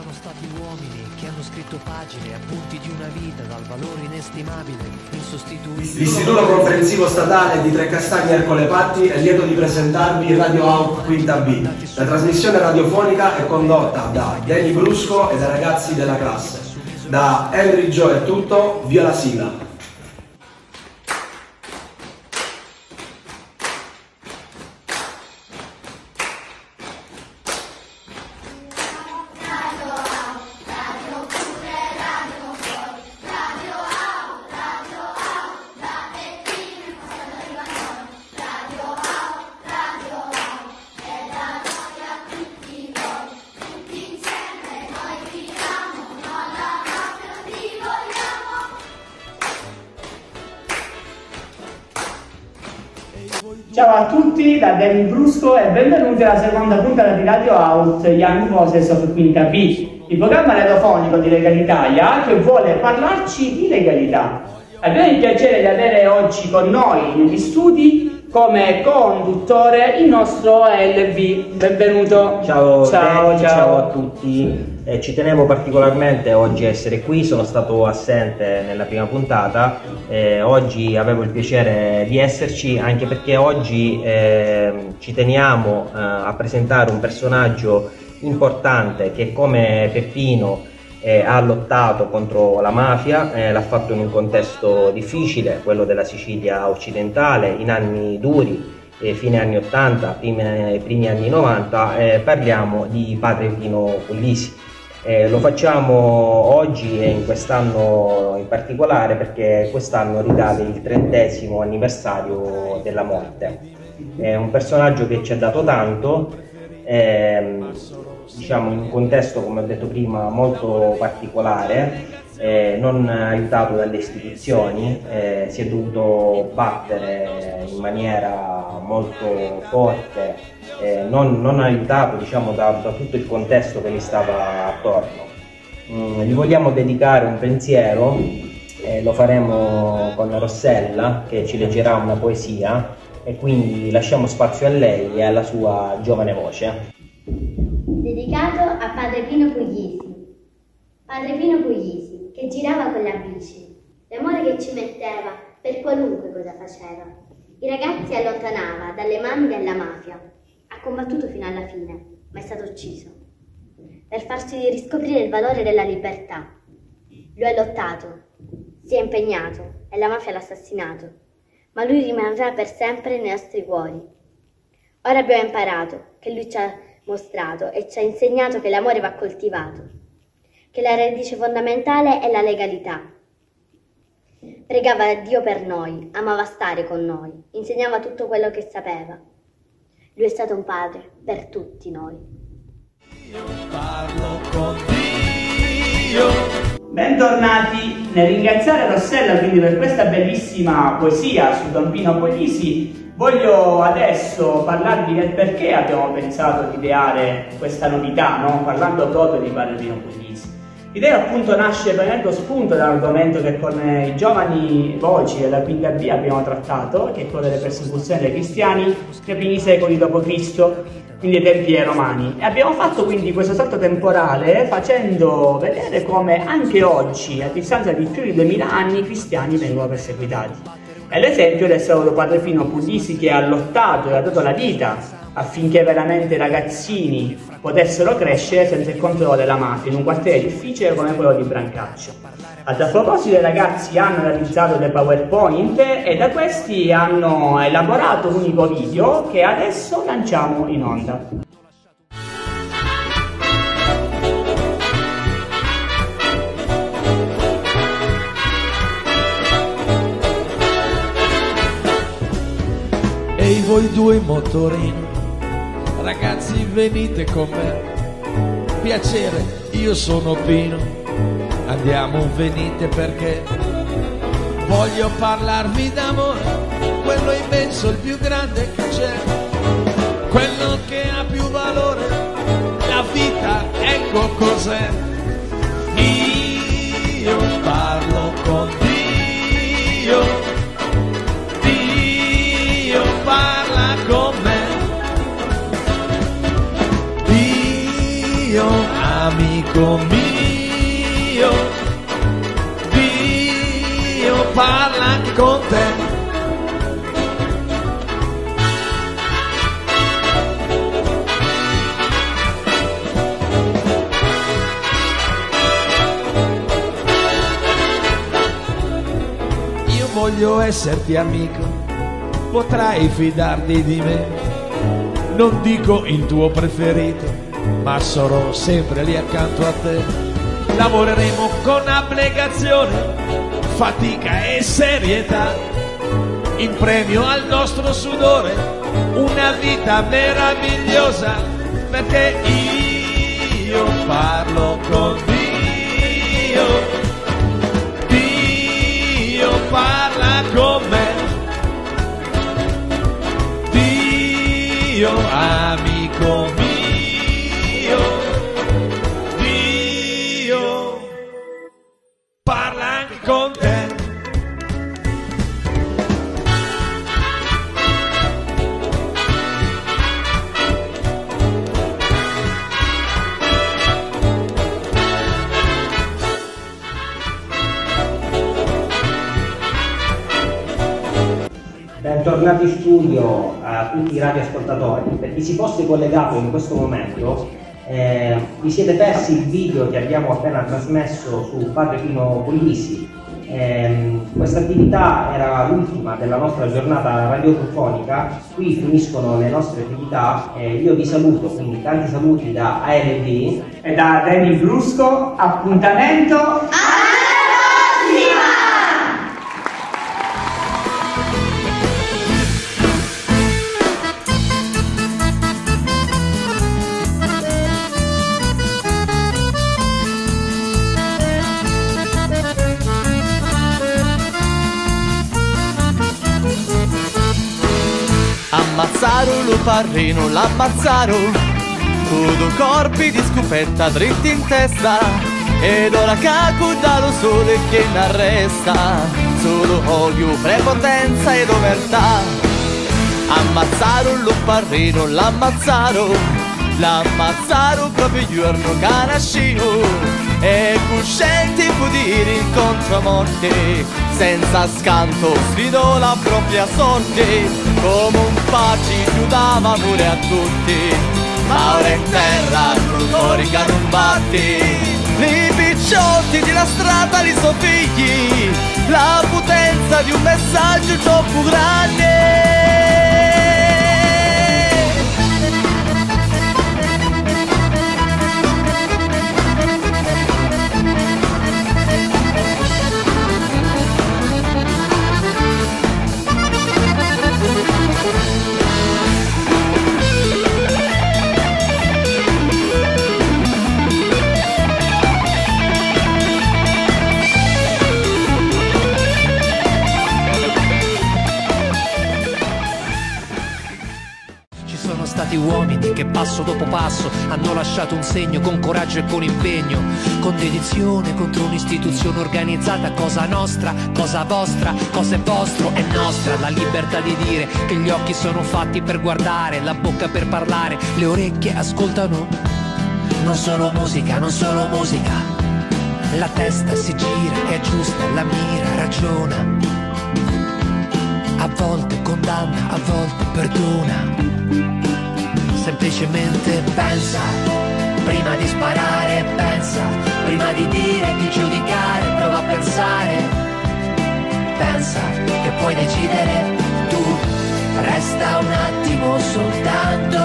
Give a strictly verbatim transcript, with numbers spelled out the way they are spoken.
Sono stati uomini che hanno scritto pagine, appunti di una vita dal valore inestimabile, insostituibile. L'Istituto Comprensivo Statale di Trecastagni Ercole Patti è lieto di presentarvi Radio Out Quinta B. La trasmissione radiofonica è condotta da Danny Brusco e dai ragazzi della classe. Da Henry Joe è tutto, via la sigla. Ciao a tutti da Danny Brusco e benvenuti alla seconda puntata di Radio Out Young Voices of Quinta B, il programma radiofonico di Lega Italia che vuole parlarci di legalità. Abbiamo il piacere di avere oggi con noi negli studi come conduttore il nostro L V. Benvenuto. Ciao, ciao, Danny, ciao. ciao a tutti. Eh, ci tenevo particolarmente oggi a essere qui, sono stato assente nella prima puntata, eh, oggi avevo il piacere di esserci anche perché oggi eh, ci teniamo eh, a presentare un personaggio importante che come Peppino eh, ha lottato contro la mafia, eh, l'ha fatto in un contesto difficile, quello della Sicilia occidentale, in anni duri. Eh, fine anni ottanta, primi, primi anni novanta, eh, parliamo di Padre Pino Puglisi. Eh, lo facciamo oggi e in quest'anno in particolare perché quest'anno ricade il trentesimo anniversario della morte. È un personaggio che ci ha dato tanto, ehm, diciamo in un contesto, come ho detto prima, molto particolare. Eh, non aiutato dalle istituzioni, eh, si è dovuto battere in maniera molto forte, eh, non, non aiutato diciamo, da, da tutto il contesto che gli stava attorno. Mm, gli vogliamo dedicare un pensiero, eh, lo faremo con Rossella che ci leggerà una poesia e quindi lasciamo spazio a lei e alla sua giovane voce. Dedicato a Padre Pino Puglisi. Padre Pino Puglisi, che girava con la bici, l'amore che ci metteva per qualunque cosa faceva. I ragazzi allontanava dalle mani della mafia. Ha combattuto fino alla fine, ma è stato ucciso. Per farci riscoprire il valore della libertà. Lui ha lottato, si è impegnato e la mafia l'ha assassinato, ma lui rimarrà per sempre nei nostri cuori. Ora abbiamo imparato che lui ci ha mostrato e ci ha insegnato che l'amore va coltivato, che la radice fondamentale è la legalità. Pregava Dio per noi, amava stare con noi, insegnava tutto quello che sapeva. Lui è stato un padre per tutti noi. Io parlo con Dio. Bentornati. Nel ringraziare Rossella quindi per questa bellissima poesia su Don Pino Puglisi, voglio adesso parlarvi del perché abbiamo pensato di ideare questa novità, no? Parlando proprio di Padre Pino Puglisi. L'idea appunto nasce prendendo spunto dall'argomento che con i giovani voci della Quinta B abbiamo trattato, che è quello delle persecuzioni dei cristiani nei primi secoli dopo Cristo, quindi ai tempi romani. E abbiamo fatto quindi questo salto temporale facendo vedere come anche oggi, a distanza di più di duemila anni, i cristiani vengono perseguitati. E l'esempio del saluto Padre Pino Puglisi, che ha lottato e ha dato la vita affinché veramente i ragazzini potessero crescere senza il controllo della mafia in un quartiere difficile come quello di Brancaccio. A tal proposito i ragazzi hanno realizzato dei PowerPoint e da questi hanno elaborato un unico video che adesso lanciamo in onda. Ehi voi due in motorino, ragazzi venite con me. Piacere, io sono Pino, andiamo venite perché voglio parlarvi d'amore, quello immenso, il più grande che c'è, quello che ha più valore, la vita, ecco cos'è. Io parlo con Dio, Dio parla con me, Dio amico mio, Dio parla anche con te. Voglio esserti amico, potrai fidarti di me, non dico il tuo preferito, ma sarò sempre lì accanto a te. Lavoreremo con abnegazione, fatica e serietà, in premio al nostro sudore, una vita meravigliosa, perché io parlo con Dio, parla con me, Dio amico mio, Dio parla anche con te. Bentornati in studio a tutti i radioascoltatori. Per chi si fosse collegato in questo momento, eh, vi siete persi il video che abbiamo appena trasmesso su Padre Pino Puglisi. Eh, questa attività era l'ultima della nostra giornata radiofonica. Qui finiscono le nostre attività. Eh, io vi saluto, quindi tanti saluti da A R D e da Danny Brusco. Appuntamento alla prossima! Ammazzarono l'uparrino, l'ammazzarono, con due corpi di scupetta dritti in testa, ed ora caco dallo sole che ne arresta, solo odio, prepotenza ed omertà. Ammazzarono l'uparrino, l'ammazzarono, l'ammazzarono proprio il giorno che nascino, e coscienti fu dire incontro a morte, senza scanto sfidò la propria sorte, come un paci chiudava pure a tutti, ma ora in terra l'utorica non batti, i picciotti di la strada li so figli, la potenza di un messaggio troppo grande. Uomini che passo dopo passo hanno lasciato un segno con coraggio e con impegno, con dedizione contro un'istituzione organizzata, cosa nostra, cosa vostra, cosa è vostro, è nostra la libertà di dire che gli occhi sono fatti per guardare, la bocca per parlare, le orecchie ascoltano, non solo musica, non solo musica, la testa si gira, è giusta, la mira, ragiona, a volte condanna, a volte perdona. Semplicemente pensa, prima di sparare, pensa, prima di dire, di giudicare, prova a pensare. Pensa che puoi decidere tu, resta un attimo soltanto